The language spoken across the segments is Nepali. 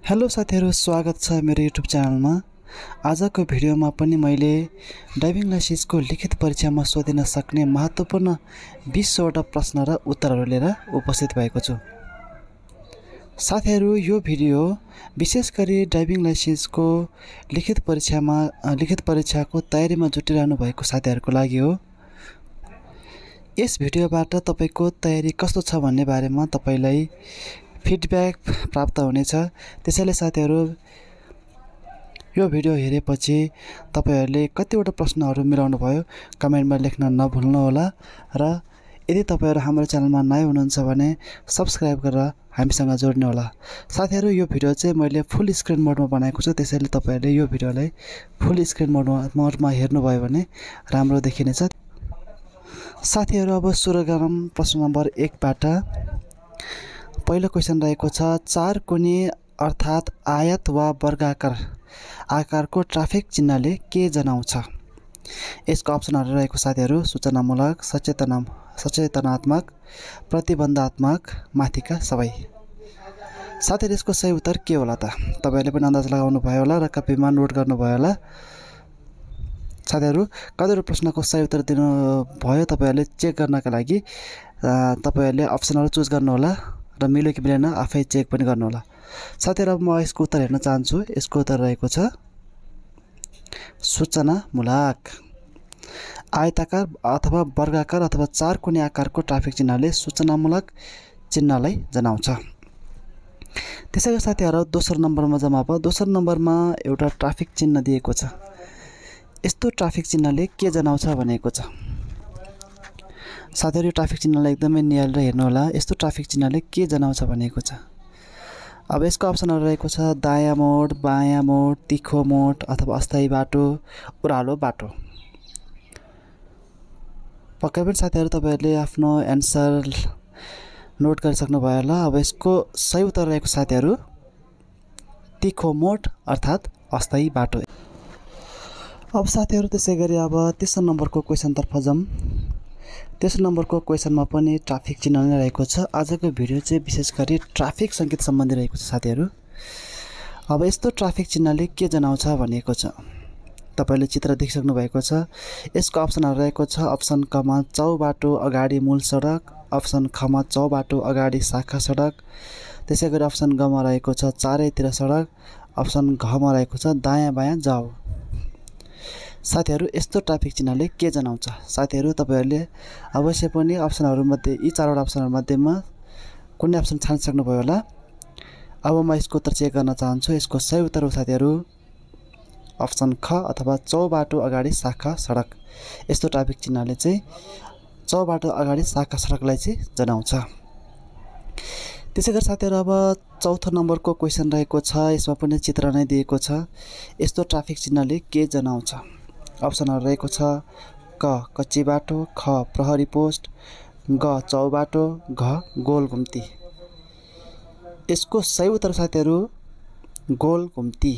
हेलो साथीहरु, स्वागत छ मेरो युट्युब च्यानलमा। आजको भिडियोमा पनि मैले ड्राइभिङ लाइसेन्सको लिखित परीक्षामा सोधिन सक्ने महत्त्वपूर्ण 20 वटा प्रश्न र उत्तरहरू लिएर उपस्थित भएको छु। साथीहरु, यो भिडियो विशेष गरी ड्राइभिङ लाइसेन्सको लिखित परीक्षाको तयारीमा जुटिरहनु भएको साथीहरुको लागि हो। यस भिडियोबाट तपाईको तयारी कस्तो छ भन्ने बारेमा तपाईलाई फिडब्याक प्राप्त हुनेछ। त्यसैले साथीहरु, यो भिडियो हेरेपछि तपाईहरुले कतिवटा प्रश्नहरू मिलाउनु भयो कमेन्टमा लेख्न नभुल्नु होला र यदि तपाईहरु हाम्रो च्यानलमा नयाँ हुनुहुन्छ भने सब्स्क्राइब गरेर हामीसँग जोड्नु होला। साथीहरु, यो भिडियो चाहिँ मैले फुल स्क्रिन मोडमा बनाएको छु, त्यसैले तपाईहरुले यो भिडियोलाई फुल स्क्रिन मोडमा हेर्नु भयो भने राम्रो देखिनेछ। साथीहरु, अब सुरु गरौँ प्रश्न नम्बर 1 बाट। पहिलो क्वेशन रहेको छ, 4 कोणी अर्थात आयत वा वर्गाकार आकारको ट्राफिक चिन्हले के जनाउँछ? यसको अप्सनहरु रहेको साथीहरु, सूचनामूलक, सचेतनात्मक, प्रतिबन्धात्मक, माथिका सबै। साथीहरु, यसको सही उत्तर के होला त? तपाईहरुले पनि अन्दाज लगाउनु भयो होला र कपीमा नोट गर्नु भयो होला। साथीहरु, कतिवटा प्रश्नको सही उत्तर दिनु भयो तपाईहरुले चेक गर्नका लागि तपाईहरुले अप्सनहरु चुज गर्नु होला र मिल्यो कि मिलेन आफै चेक पनि गर्नु होला। साथीहरु, अब म यसको उत्तर हेर्न चाहन्छु। यसको उत्तर रहेको छ सूचनामूलक। आयताकार अथवा वर्गाकार अथवा 4 कोणी आकारको ट्राफिक चिन्हले सूचनामूलक चिन्हलाई जनाउँछ। त्यसैगरी साथीहरु, दोस्रो नम्बरमा जाम। अब दोस्रो नम्बरमा एउटा ट्राफिक चिन्ह दिएको छ। यस्तो ट्राफिक चिन्हले के जनाउँछ भनेको छ। साथीहरु, यो ट्राफिक चिन्हलाई एकदमै निहालेर हेर्नु होला। यस्तो ट्राफिक चिन्हले के जनाउँछ भनेको छ। अब यसको अप्सनहरु रहेको छ दायाँ मोड, बायाँ मोड, तिखो मोड अथवा अस्थायी बाटो, ओह्रालो बाटो। पक्कै पनि साथीहरु तपाईहरुले आफ्नो एन्सर नोट गरिसक्नु भयो होला। अब यसको सही उत्तर रहेको साथीहरु तिखो मोड अर्थात अस्थायी बाटो। अब साथीहरु, त्यसैगरी अब तेस्रो नम्बरको क्वेशनतर्फ जाम। तेस्रो नम्बरको क्वेशनमा पनि ट्राफिक चिन्ह नै रहेको छ। आजको भिडियो चाहिँ विशेष गरी ट्राफिक संकेत सम्बन्धी रहेको छ साथीहरु। अब यस्तो ट्राफिक चिन्हले के जनाउँछ भनेको छ। तपाईले चित्र देखिसक्नु भएको छ। यसको अप्सनहरु रहेको छ अप्सन क मा चौबाटो अगाडि मूल सडक, अप्सन ख मा चौबाटो अगाडि शाखा सडक, त्यसैगरी अप्सन ग मा रहेको छ चारैतिर सडक, अप्सन घ मा रहेको छ दायाँ बायाँ जाऊ। साथीहरु, यस्तो ट्राफिक चिन्हले के जनाउँछ? साथीहरु, तपाईहरुले अवश्य पनि अप्सनहरु मध्ये यी 4 वटा अप्सनहरु मध्येमा कुनै अप्सन छान्न सक्नुभयो होला। अब म यसको उत्तर चेक गर्न चाहन्छु। यसको सही उत्तर हो साथीहरु अप्सन ख अथवा चौबाटो अगाडि शाखा सडक। यस्तो ट्राफिक चिन्हले चाहिँ चौबाटो अगाडि शाखा सडकलाई चाहिँ जनाउँछ। त्यसैगरी साथीहरु, अब चौथो नम्बरको क्वेशन रहेको छ। यसमा पनि चित्र नै दिएको छ। यस्तो ट्राफिक चिन्हले के जनाउँछ? अप्सनहरु रहेको छ क कच्ची बाटो, ख प्रहरी पोस्ट, ग चौबाटो, घ गोल घुम्ती। यसको सही उत्तर साथीहरु गोल घुम्ती।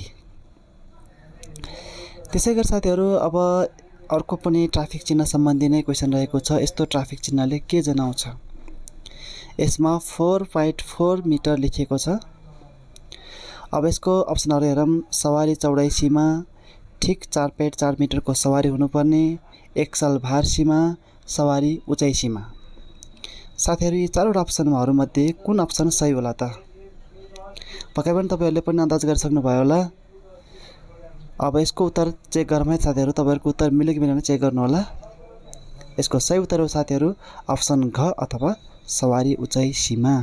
त्यसैगरी साथीहरु, अब अर्को पनि ट्राफिक चिन्ह सम्बन्धी नै क्वेशन रहेको छ। यस्तो ट्राफिक चिन्हले के जनाउँछ? यसमा 4.4 मिटर लेखिएको छ। अब यसको अप्सनहरु हेरौं। सवारी चौडाइ सीमा, ठीक 4.4 मिटरको सवारी हुनुपर्ने, एक्सल भार सीमा, सवारी उचाइ सीमा। साथीहरु, यी 4 वटा अप्सनहरु मध्ये कुन अप्सन सही होला त? पक्कै पनि तपाईहरुले पनि अन्दाज गरिसक्नु भयो होला। अब यसको उत्तर चेक गरौँ है साथीहरु। तपाईहरुको उत्तर मिल्यो कि मिलेन चेक गर्नु होला। यसको सही उत्तर हो साथीहरु अप्सन घ अथवा सवारी उचाइ सीमा।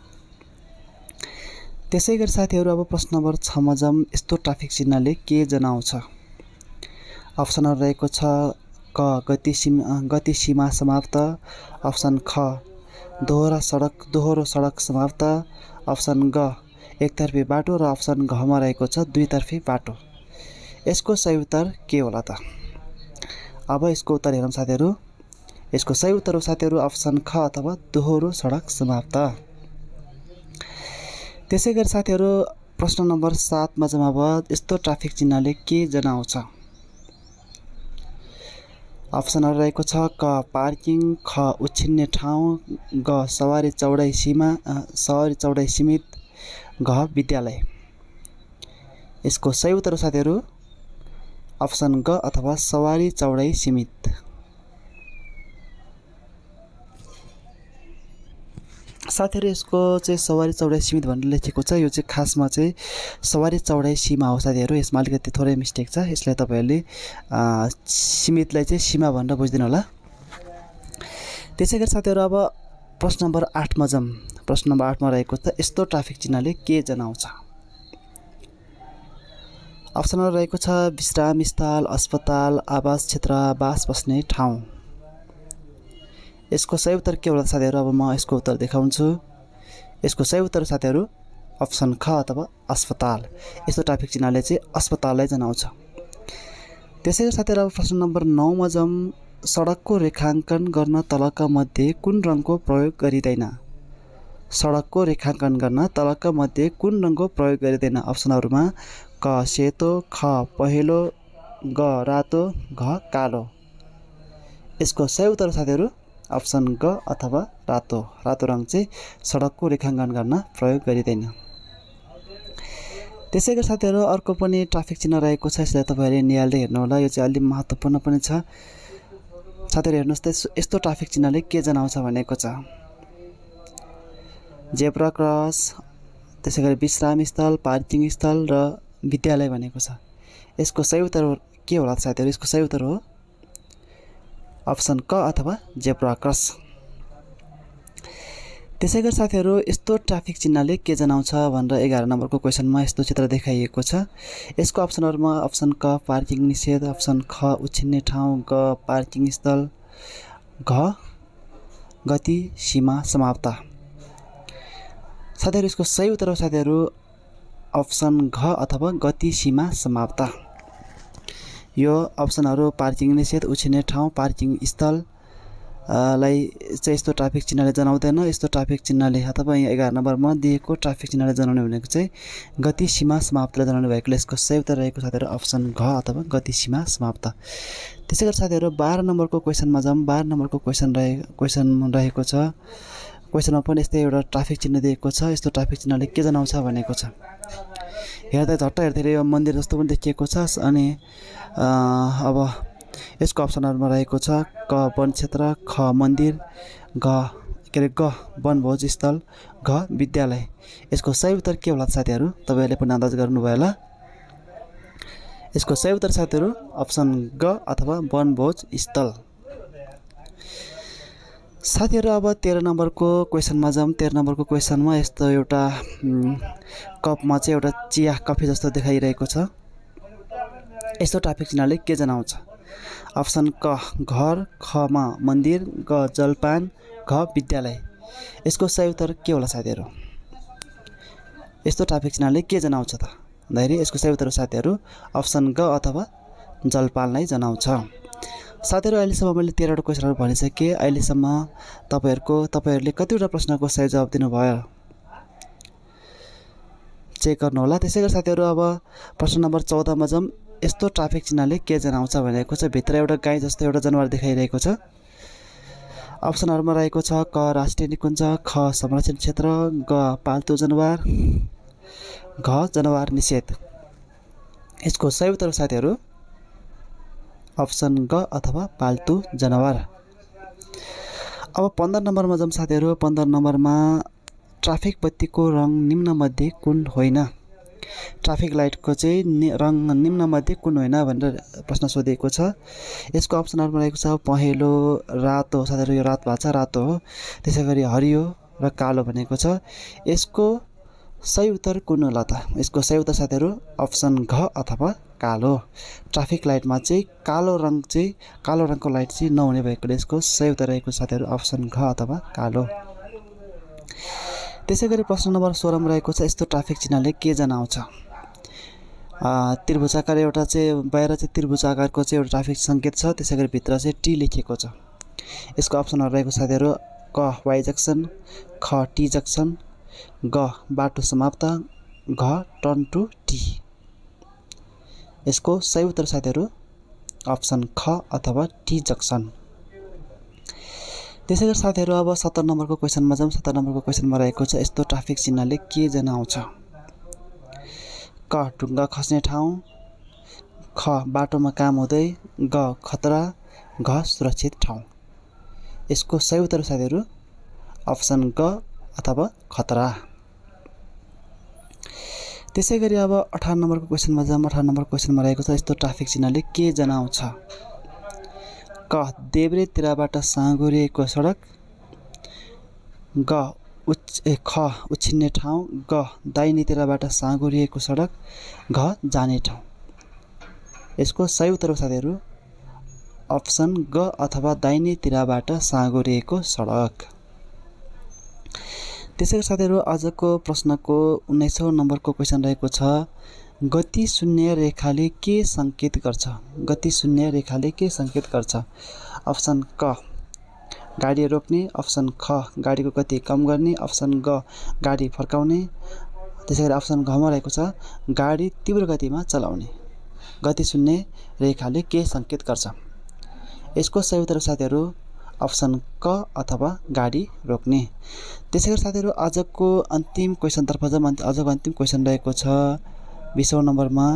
त्यसैगरी साथीहरु, अब प्रश्न नम्बर 6 मा जाम। यस्तो ट्राफिक चिन्हले के जनाउँछ? अप्सनहरु रहेको छ क गति सीमा समाप्त, अप्सन ख दोहोरो सडक समाप्त, अप्सन ग एकतर्फी बाटो र अप्सन घ मा रहेको छ दुईतर्फी बाटो। यसको सही उत्तर के होला त? अब यसको उत्तर हेरौँ साथीहरु। यसको सही उत्तर हो साथीहरु अप्सन ख अथवा दोहोरो सडक समाप्त। त्यसैगरी साथीहरु, प्रश्न नम्बर 7 मा जाम। अब यस्तो ट्राफिक चिन्हले के जनाउँछ? अप्सनहरु रहेको छ क पार्किङ, ख उछिन्ने ठाउँ, ग सवारी चौडाइ सीमित, घ विद्यालय। यसको सही उत्तर हो साथीहरू अप्सन ग अथवा सवारी चौडाइ सीमित। साथीहरू यसको चाहिँ सवारी चौडाइ सीमित भनेर लेखेको छ, यो चाहिँ खासमा चाहिँ सवारी चौडाइ सीमा हो साथीहरू। यसमा अलिकति थोरै मिस्टेक छ, यसलाई तपाईहरुले सीमितलाई चाहिँ सीमा भनेर बुझ्दिनु होला। त्यसैगरी साथीहरू अब प्रश्न नम्बर 8 मा जाम। प्रश्न नम्बर 8 मा रहेको छ यस्तो ट्राफिक चिन्हले के जनाउँछ। अप्सनमा रहेको छ विश्राम स्थल, अस्पताल, आवास क्षेत्र, बास बस्ने ठाउँ। यसको सही उत्तर के होला साथीहरू? अब म यसको उत्तर देखाउँछु। यसको सही उत्तर साथीहरू अप्सन ख अथवा अस्पताल। यस्तो ट्राफिक चिन्हले चाहिँ अस्पताललाई जनाउँछ। त्यसैगरी साथीहरू अब प्रश्न नम्बर 9 मा जाम। सडकको रेखाङ्कन गर्न तलका मध्ये कुन रङको प्रयोग गरिँदैन? सडकको रेखाङ्कन गर्न तलका मध्ये कुन रङको प्रयोग गरिँदैन? अप्सनहरुमा क सेतो, ख पहेँलो, ग रातो, घ कालो। यसको सही उत्तर साथीहरू अप्सन ग अथवा रातो। रातो रङ चाहिँ सडकको रेखाङ्कन गर्न प्रयोग गरिँदैन। त्यसैगरी साथीहरू अर्को पनि ट्राफिक चिन्ह रहेको छ, यसलाई तपाईहरुले निहाल्दै हेर्नु होला। यो चाहिँ अलि महत्त्वपूर्ण पनि छ। साथीहरु हेर्नुस् त यस्तो ट्राफिक चिन्हले के जनाउँछ भनेको छ। जेब्रा क्रस, त्यसैगरी विश्राम स्थल, पार्किङ स्थल र विद्यालय भनेको छ। यसको सही उत्तर के होला साथीहरु? यसको सही उत्तर हो अप्सन क अथवा जेब्रा क्रस। त्यसैगरी साथीहरु यस्तो ट्राफिक चिन्हले के जनाउँछ भनेर 11 नम्बरको क्वेशनमा यस्तो चित्र देखाइएको छ। यसको अप्सनहरुमा अप्सन क पार्किङ निषेध, अप्सन ख उछिन्ने ठाउँ, ग पार्किङ स्थल, घ गति सीमा समाप्त। साथीहरु यसको सही उत्तर हो साथीहरु अप्सन घ अथवा गति सीमा समाप्त। यो अप्सनहरु पार्किङ निषेध, उछिन्ने ठाउँ, पार्किङ स्थल लाई चाहिँ यस्तो ट्राफिक चिन्हले जनाउँदैन। यस्तो ट्राफिक चिन्हले अथवा यहाँ 11 नम्बरमा दिएको ट्राफिक चिन्हले जनाउने भनेको चाहिँ गति सीमा समाप्तले जनाउने भएकोले यसको सही उत्तर रहेको साथीहरु अप्सन घ अथवा गति सीमा समाप्त। त्यसैगरी साथीहरु 12 नम्बरको क्वेशनमा जाम। 12 नम्बरको क्वेशन रहेको छ। क्वेशनमा पनि यस्तै एउटा ट्राफिक चिन्ह दिएको छ। यस्तो ट्राफिक चिन्हले के जनाउँछ भनेको छ। हेर्दा झट्ट हेर्दै यो मन्दिर जस्तो पनि देखिएको छ। अनि अब यसको अप्सनहरुमा रहेको छ क वन क्षेत्र, ख मन्दिर, ग वनभोज स्थल, घ विद्यालय। यसको सही उत्तर के होला साथीहरु? तपाईहरुले पनि अन्दाज गर्नुभयो होला। यसको सही उत्तर साथीहरु अप्सन ग अथवा वनभोज स्थल। साथीहरु अब 13 नम्बरको क्वेशनमा जाम। 13 नम्बरको क्वेशनमा यस्तो एउटा कपमा चाहिँ एउटा चिया कफी जस्तो देखाइरहेको छ। यस्तो ट्राफिक चिन्हले के जनाउँछ? अप्सन क घर, ख मा मन्दिर, ग जलपान, घ विद्यालय। यसको सही उत्तर के होला साथीहरु? यस्तो ट्राफिक चिन्हले के जनाउँछ त? भन्दाखेरि यसको सही उत्तर साथीहरु अप्सन ग अथवा जलपानलाई जनाउँछ। साथीहरु अहिलेसम्म मैले 13 वटा क्वेशनहरु भनिसके। अहिलेसम्म तपाईहरुले कतिवटा प्रश्नको सही जवाफ दिनुभयो चेक गर्नु होला। त्यसैगरी साथीहरु अब प्रश्न नम्बर 14 मा जाम। यस्तो ट्राफिक चिन्हले के जनाउँछ भनेको छ। भित्र एउटा गाई जस्तो एउटा जनावर देखाइरहेको छ। अप्सनहरुमा रहेको छ क राष्ट्रिय निकुञ्ज, ख संरक्षण क्षेत्र, ग पाल्तु जनावर, घ जनावर निषेध। यसको सही उत्तर साथीहरु अप्सन ग अथवा पाल्तु जनावर। अब 15 नम्बरमा जाम साथीहरु। 15 नम्बरमा ट्राफिक बत्तीको रङ निम्न मध्ये कुन होइन? ट्राफिक लाइटको चाहिँ रङ निम्न मध्ये कुन होइन भनेर प्रश्न सोधिएको छ। यसको अप्सनहरुमा रहेको छ पहेँलो, रातो। साथीहरु यो रात भाषा रातो हो। त्यसैगरी हरियो र कालो भनेको छ। यसको सही उत्तर कुन होला त? यसको सही उत्तर साथीहरु अप्सन घ अथवा कालो। ट्राफिक लाइटमा चाहिँ कालो रङको लाइट चाहिँ नहुने भएकोले यसको सही उत्तर रहेको साथीहरु अप्सन घ अथवा कालो। त्यसैगरी प्रश्न नम्बर 16 मा रहेको छ यस्तो ट्राफिक चिन्हले के जनाउँछ? त्रिभुजाकार एउटा चाहिँ बाहिर चाहिँ त्रिभुजाकारको चाहिँ एउटा ट्राफिक संकेत छ। त्यसैगरी भित्र चाहिँ टी लेखिएको छ। यसको अप्सनहरु रहेको साथीहरु क वाइ जक्सन, ख टी जक्सन, ग बाटो समाप्त, घ टर्न टु टी। यसको सही उत्तर साथीहरु अप्सन ख अथवा टी जक्सन। त्यसैगरी साथीहरु अब 17 नम्बरको क्वेशनमा जाम। 17 नम्बरको क्वेशनमा रहेको छ यस्तो ट्राफिक चिन्हले के जनाउँछ? क ढुङ्गा खस्ने ठाउँ, ख बाटोमा काम हुँदै, ग खतरा, घ सुरक्षित ठाउँ। यसको सही उत्तर साथीहरू अप्सन ग अथवा खतरा। त्यसै गरी अब 18 नम्बरको क्वेसनमा जाम। 18 नम्बर क्वेसनमा रहेको छ यस्तो ट्राफिक चिन्हले के जनाउँछ? क देब्रेतिरबाट साँघुरिएको सडक, ख उछिन्ने ठाउँ, ग दाहिनेतिरबाट साँघुरिएको सडक, घ जाने ठाउँ। यसको सही उत्तर साथीहरू अप्सन ग अथवा दाहिनेतिरबाट साँघुरिएको सडक। त्यसै गरी साथीहरू आजको प्रश्नको 19औं नम्बरको क्वेसन रहेको छ गति शून्य रेखाले के सङ्केत गर्छ? गति शून्य रेखाले के सङ्केत गर्छ? अप्सन क गाडी रोक्ने, अप्सन ख गाडीको गति कम गर्ने, अप्सन ग गाडी फर्काउने, त्यसै गरी अप्सन घमा रहेको छ गाडी तीव्र गतिमा चलाउने। गति शून्य रेखाले के सङ्केत गर्छ? यसको सही उत्तर साथीहरू अप्सन क अथवा गाडी रोक्ने। त्यसै गरी साथीहरू आजको अन्तिम क्वेसनतर्फ जाउँ। आजको अन्तिम क्वेसन रहेको छ 20औं नम्बरमा।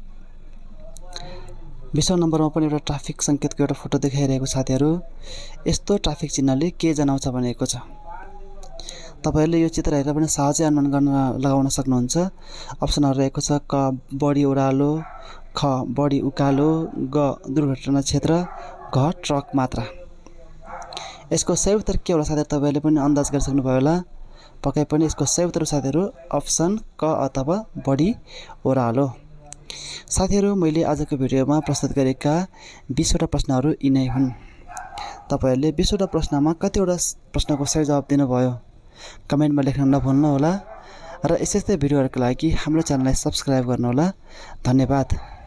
20औं नम्बरमा पनि एउटा ट्राफिक सङ्केतको एउटा फोटो देखाइरहेको साथीहरू यस्तो ट्राफिक चिन्हले के जनाउँछ भनेको छ। तपाईहरुले यो चित्र हेरेर पनि सहजै अनुमान गर्न लगाउन सक्नुहुन्छ। अप्सनहरु रहेको छ क बढी ओह्रालो, ख बढी उकालो, ग दुर्घटना क्षेत्र, घ ट्रक मात्रा। यसको सही उत्तर के होला साथीहरु? तपाईहरुले पनि अन्दाज गरिसक्नु भयो होला। पक्कै पनि यसको सही उत्तर साथीहरु अप्सन क अथवा बढी ओह्रालो। साथीहरु मैले आजको भिडियोमा प्रस्तुत गरेका 20 वटा प्रश्नहरु यिनै हुन्। तपाईहरुले 20 वटा प्रश्नमा कतिवटा प्रश्नको सही जवाफ दिनुभयो कमेन्टमा लेख्न नभुल्नु होला र यस्तै भिडियोहरुका लागि हाम्रो च्यानललाई सब्स्क्राइब गर्नु होला। धन्यवाद।